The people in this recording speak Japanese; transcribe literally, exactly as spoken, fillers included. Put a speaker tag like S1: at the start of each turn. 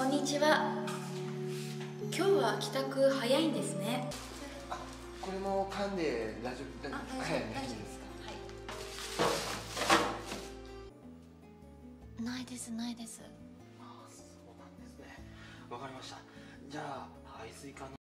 S1: こんにちは。今日は帰宅早いんですね。
S2: あ、これも噛んで大丈夫？
S1: あ、大丈夫、
S2: はい、
S1: 大丈夫ですか。はい。ないです、ないです。
S3: あ、そうなんですね。わかりました。じゃあ排水管の